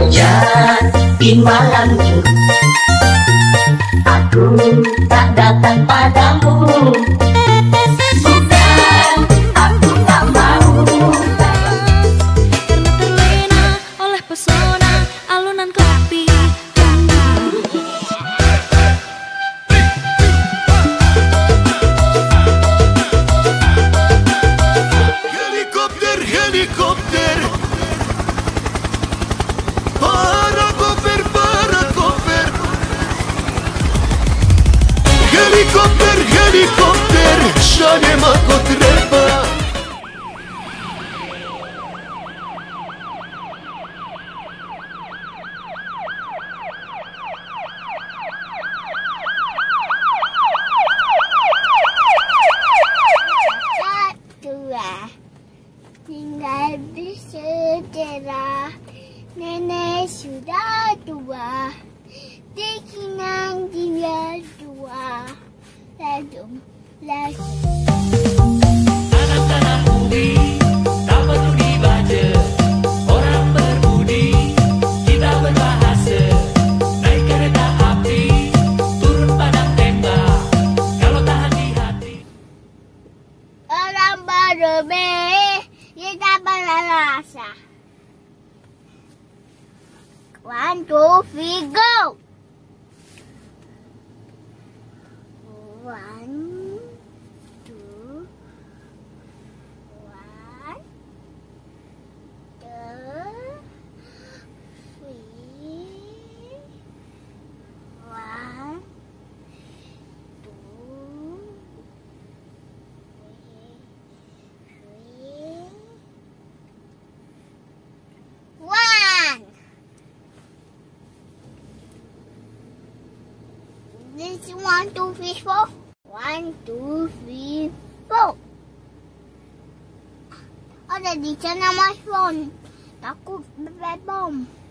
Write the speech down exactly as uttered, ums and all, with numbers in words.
hujan di malam minggu, aku tak datang padamu. Bukan, aku tak mau. Karena terlena oleh pesona alunan kopi. Helikopter, helikopter, para cover, para cover. Helikopter, helikopter, šalje ako treba. Tua, tinggal bersaudara. Nenek sudah tua, dikinang dia tua. Lalu, lalu. Tanam-tanam bumi, tak perlu dibaca. Orang berbudi, kita berbahasa. Naik kereta api, turun padang tembak. Kalau tahan di hati. Orang berlebih, kita berrasa. One, two, three, go! One, two, one, two, three, one, two, three, one. This is one, two, three, four. One, two, three, four. Ada di sana my phone. Takut bebek bom.